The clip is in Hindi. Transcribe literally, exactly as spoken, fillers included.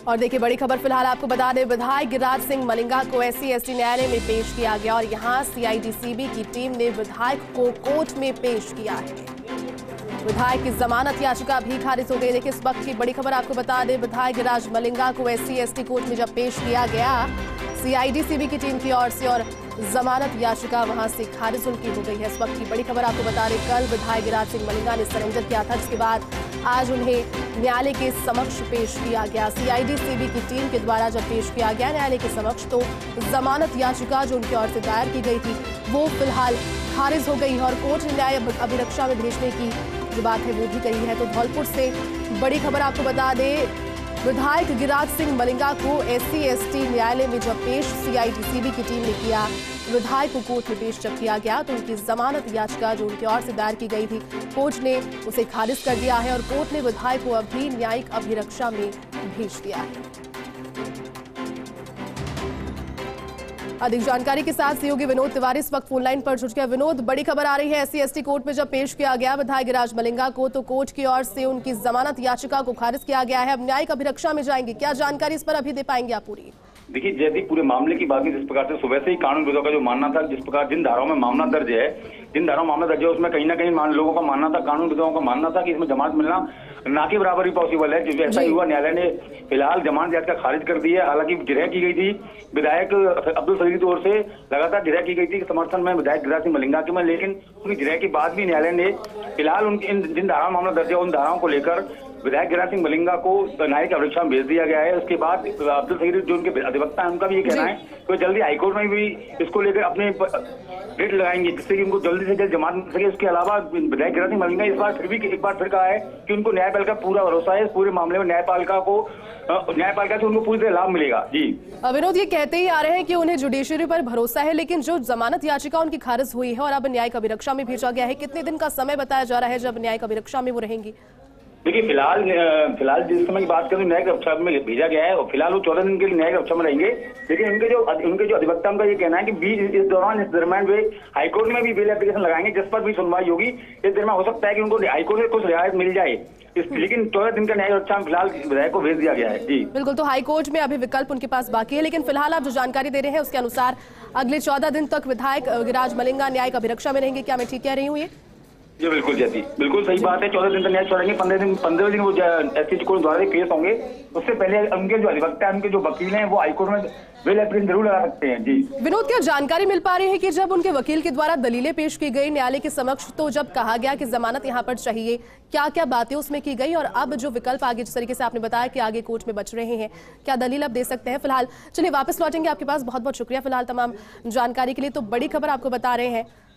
और देखिए बड़ी खबर फिलहाल आपको बता दें, विधायक गिरिराज सिंह मलिंगा को एस सी एस टी न्यायालय में पेश किया गया और यहां C I D C B की टीम ने विधायक को कोर्ट में पेश किया है। विधायक की जमानत याचिका भी खारिज हो गई। देखिए इस वक्त की बड़ी खबर आपको बता दें, विधायक गिरिराज मलिंगा को S C S T court में जब पेश किया गया C I D C B की टीम की ओर से और जमानत याचिका वहां से खारिज उनकी हो गई है। इस वक्त की बड़ी खबर आपको बता दें, कल विधायक गिरिराज सिंह मलिंगा ने सरेंडर किया था, जिसके बाद आज उन्हें न्यायालय के समक्ष पेश किया गया। C I D C B की टीम के द्वारा जब पेश किया गया न्यायालय के समक्ष तो जमानत याचिका जो उनकी ओर से दायर की गई थी वो फिलहाल खारिज हो गई है और कोर्ट ने न्याय अभिरक्षा में भेजने की जो बात है वो भी कही है। तो धौलपुर से बड़ी खबर आपको बता दें, विधायक गिरिराज सिंह मलिंगा को एस सी एस टी न्यायालय में जब पेश C I D C B की टीम ने किया, विधायक को कोर्ट में पेश जब किया गया तो उनकी जमानत याचिका जो उनकी ओर से दायर की गई थी कोर्ट ने उसे खारिज कर दिया है और कोर्ट ने विधायक को अभी न्यायिक अभिरक्षा में भेज दिया है। अधिक जानकारी के साथ सहयोगी विनोद तिवारी इस वक्त फोनलाइन पर जुड़ गया। विनोद, बड़ी खबर आ रही है, S C S T court में जब पेश किया गया विधायक गिरिराज मलिंगा को तो कोर्ट की ओर से उनकी जमानत याचिका को खारिज किया गया है। अब न्यायिक अभिरक्षा में जाएंगे, क्या जानकारी इस पर अभी दे पाएंगे आप पूरी? देखिए जैसे पूरे मामले की बात में जिस प्रकार से सुबह से ही कानून विदों का जो मानना था, जिस प्रकार जिन धाराओं में मामला दर्ज है जिन धाराओं में मामला दर्ज है उसमें कहीं ना कहीं लोगों का मानना था, कानून विदों का मानना था कि इसमें जमानत मिलना ना के बराबर ही पॉसिबल है। जैसे ऐसा ही हुआ, न्यायालय ने फिलहाल जमानत याचिका खारिज कर दी है। हालांकि जिरह की गई थी विधायक अब्दुल सलीम की ओर से, लगातार जिरह की गई थी समर्थन में विधायक गिरिराज सिंह मलिंगा के में, लेकिन उनकी जिरह के बाद भी न्यायालय ने फिलहाल उनकी जिन धाराओं में मामला दर्ज है उन धाराओं को लेकर विधायक गिरिराज सिंह मलिंगा को न्यायिक अभिरक्षा में भेज दिया गया है। उसके बाद अब्दुल सलीम जो उनके अधिवक्ता है उनका भी ये कहना है कि वो जल्दी हाईकोर्ट में भी इसको लेकर अपने रेट लगाएंगे जिससे कि उनको जल्दी से जल्द जमानत मिल सके। उसके अलावा विधायक गिरिराज सिंह मलिंगा इस बार फिर भी एक बार फिर कहा है कि उनको न्यायपालिका पूरा भरोसा है, इस पूरे मामले में न्यायपालिका को न्यायपालिका से उनको पूरी तरह लाभ मिलेगा। जी विनोद, ये कहते ही आ रहे हैं कि उन्हें जुडिशरी पर भरोसा है, लेकिन जो जमानत याचिका उनकी खारिज हुई है और अब न्यायिक अभिरक्षा में भेजा गया है, कितने दिन का समय बताया जा रहा है जब न्यायिक अभिरक्षा में वो रहेंगी? देखिए फिलहाल फिलहाल जिस समय की बात करें न्यायिक अभिरक्षा में भेजा गया है और फिलहाल वो चौदह दिन के लिए न्यायिक अभिरक्षा में रहेंगे। लेकिन उनके जो उनके जो अधिवक्ता उनका ये कहना है कि बीच इस दौरान इस दरमियान वे हाईकोर्ट में भी बेल एप्लीकेशन लगाएंगे जिस पर भी सुनवाई होगी। इस दरमियान हो सकता है कि उनको हाईकोर्ट से कुछ रियायत मिल जाए, लेकिन चौदह दिन का न्यायिक अभिरक्षा में फिलहाल विधायक को भेज दिया गया है। जी बिल्कुल, तो हाईकोर्ट में अभी विकल्प उनके पास बाकी है, लेकिन फिलहाल आप जो जानकारी दे रहे हैं उसके अनुसार अगले चौदह दिन तक विधायक गिरिराज मलिंगा न्यायिक अभिरक्षा में रहेंगे। क्या मैं ठीक कह रही हूँ? ये जी बिल्कुल जैसी बिल्कुल सही बात है। चौदह दिन तक न्याय छोड़ेंगे, पंद्रह दिन पंद्रह दिन वो एस सी कोर्ट द्वारा पेश होंगे। उससे पहले उनके जो अधिवक्ता है उनके जो वकील हैं वो हाईकोर्ट में बेल एप्लीकेशन जरूर लगा सकते हैं। जी विनोद, क्या जानकारी मिल पा रही है कि जब उनके वकील के द्वारा दलीलें पेश की गई न्यायालय के समक्ष तो जब कहा गया कि जमानत यहाँ पर चाहिए, क्या क्या बातें उसमें की गई और अब जो विकल्प आगे जिस तरीके से आपने बताया कि आगे कोर्ट में बच रहे हैं, क्या दलील अब दे सकते हैं? फिलहाल चलिए वापस लौटेंगे आपके पास, बहुत बहुत शुक्रिया फिलहाल तमाम जानकारी के लिए। तो बड़ी खबर आपको बता रहे हैं,